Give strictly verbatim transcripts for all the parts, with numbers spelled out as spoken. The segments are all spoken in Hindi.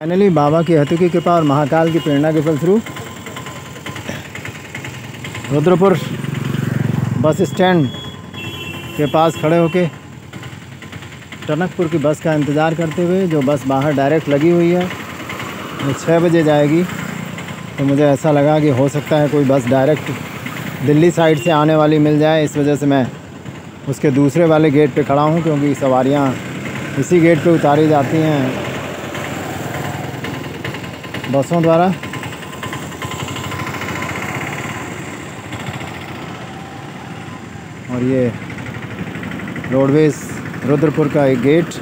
फाइनली बाबा की हतु की कृपा और महाकाल की प्रेरणा के फलस्वरूप रुद्रपुर बस स्टैंड के पास खड़े होके टनकपुर की बस का इंतज़ार करते हुए, जो बस बाहर डायरेक्ट लगी हुई है वो छः बजे जाएगी, तो मुझे ऐसा लगा कि हो सकता है कोई बस डायरेक्ट दिल्ली साइड से आने वाली मिल जाए। इस वजह से मैं उसके दूसरे वाले गेट पे खड़ा हूँ, क्योंकि सवारियाँ इसी गेट पे उतारी जाती हैं बसों द्वारा। और ये रोडवेज़ रुद्रपुर का एक गेट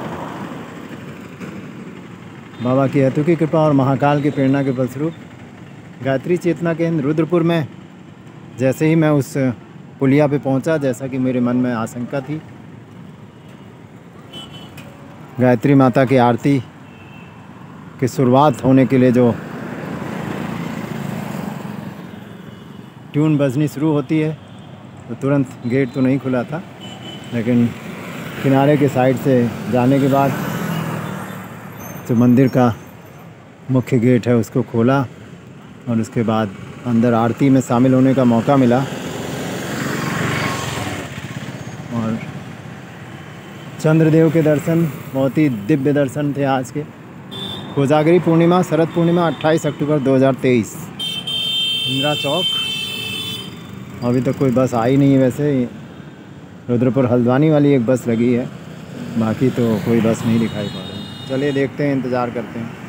बाबा की हतु की कृपा और महाकाल की प्रेरणा के फलस्वरूप गायत्री चेतना केंद्र रुद्रपुर में जैसे ही मैं उस पुलिया पे पहुंचा, जैसा कि मेरे मन में आशंका थी, गायत्री माता की आरती की शुरुआत होने के लिए जो ट्यून बजनी शुरू होती है, तो तुरंत गेट तो नहीं खुला था, लेकिन किनारे के साइड से जाने के बाद जो मंदिर का मुख्य गेट है उसको खोला और उसके बाद अंदर आरती में शामिल होने का मौका मिला। और चंद्रदेव के दर्शन बहुत ही दिव्य दर्शन थे आज के। कोजागरी पूर्णिमा, शरद पूर्णिमा अट्ठाईस अक्टूबर दो हज़ार तेईस, इंदिरा चौक। अभी तक कोई बस आई नहीं है। वैसे रुद्रपुर हल्द्वानी वाली एक बस लगी है, बाकी तो कोई बस नहीं दिखाई पड़ रही। चलिए देखते हैं, इंतज़ार करते हैं।